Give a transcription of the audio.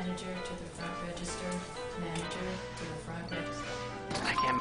manager to the front register, manager to the front register. I can.